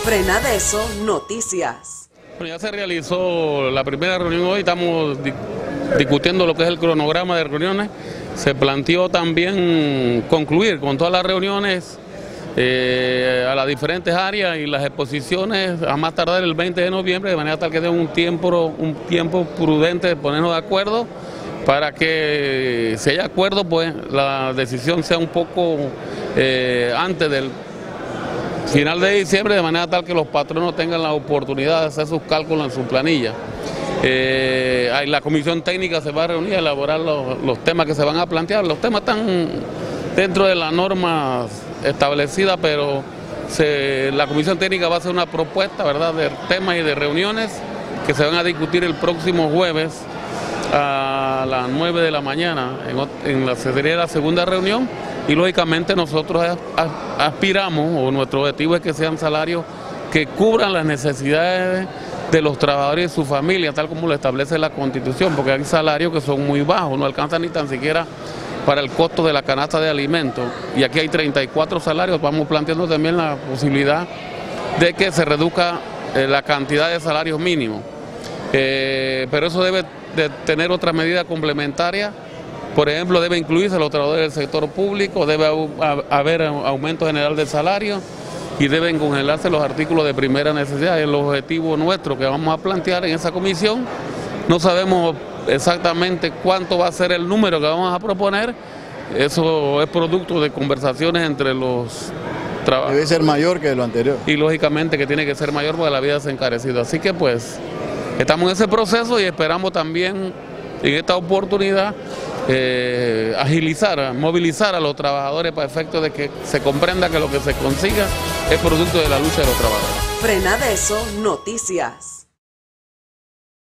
Frenadeso Noticias. Bueno, ya se realizó la primera reunión hoy, estamos discutiendo lo que es el cronograma de reuniones. Se planteó también concluir con todas las reuniones a las diferentes áreas y las exposiciones a más tardar el 20 de noviembre, de manera tal que dé un tiempo prudente de ponernos de acuerdo para que si hay acuerdo, pues la decisión sea un poco antes del final de diciembre, de manera tal que los patronos tengan la oportunidad de hacer sus cálculos en su planilla. La comisión técnica se va a reunir a elaborar los temas que se van a plantear. Los temas están dentro de las normas establecidas, pero la comisión técnica va a hacer una propuesta, ¿verdad?, de temas y de reuniones que se van a discutir el próximo jueves a las 9 de la mañana. Sería la segunda reunión. Y lógicamente nosotros aspiramos, o nuestro objetivo es que sean salarios que cubran las necesidades de los trabajadores y sus familias, tal como lo establece la Constitución, porque hay salarios que son muy bajos, no alcanzan ni tan siquiera para el costo de la canasta de alimentos. Y aquí hay 34 salarios, vamos planteando también la posibilidad de que se reduzca la cantidad de salarios mínimos. Pero eso debe de tener otra medida complementaria. Por ejemplo, debe incluirse a los trabajadores del sector público, debe haber aumento general del salario y deben congelarse los artículos de primera necesidad. Es el objetivo nuestro que vamos a plantear en esa comisión. No sabemos exactamente cuánto va a ser el número que vamos a proponer. Eso es producto de conversaciones entre los trabajadores. Debe ser mayor que lo anterior. Y lógicamente que tiene que ser mayor porque la vida se ha encarecido. Así que pues estamos en ese proceso y esperamos también en esta oportunidad agilizar, movilizar a los trabajadores para efecto de que se comprenda que lo que se consiga es producto de la lucha de los trabajadores. Frenadeso Noticias.